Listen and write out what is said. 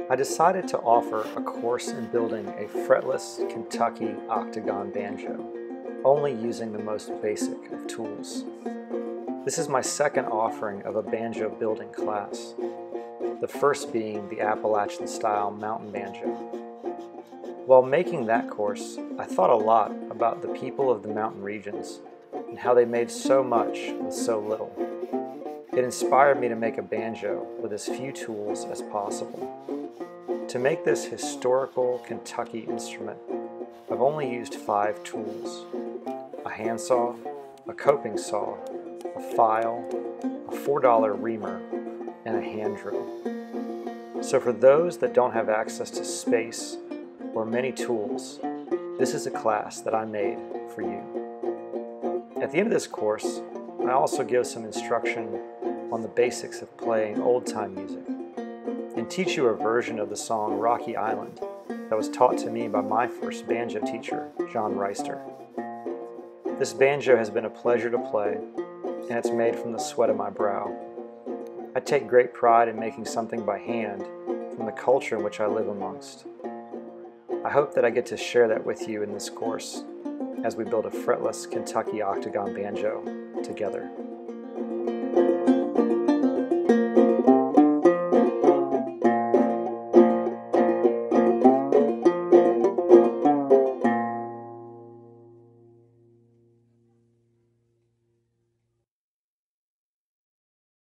I decided to offer a course in building a fretless Kentucky octagon banjo, only using the most basic of tools. This is my second offering of a banjo building class, the first being the Appalachian-style mountain banjo. While making that course, I thought a lot about the people of the mountain regions and how they made so much with so little. It inspired me to make a banjo with as few tools as possible. To make this historical Kentucky instrument, I've only used 5 tools: a handsaw, a coping saw, a file, a $4 reamer, and a hand drill. So for those that don't have access to space or many tools, this is a class that I made for you. At the end of this course, I also give some instruction on the basics of playing old-time music and teach you a version of the song Rocky Island that was taught to me by my first banjo teacher, John Reister. This banjo has been a pleasure to play, and it's made from the sweat of my brow. I take great pride in making something by hand from the culture in which I live amongst. I hope that I get to share that with you in this course as we build a fretless Kentucky octagon banjo together.